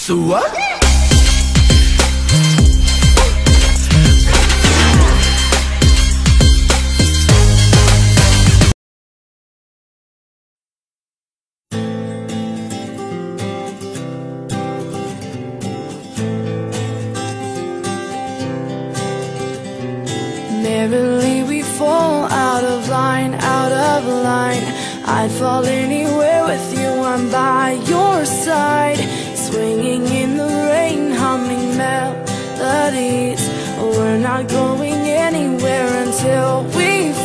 What? Merrily we fall out of line, out of line. I'd fall anywhere with you, I'm by your side. Swinging in the rain, humming melodies. We're not going anywhere until we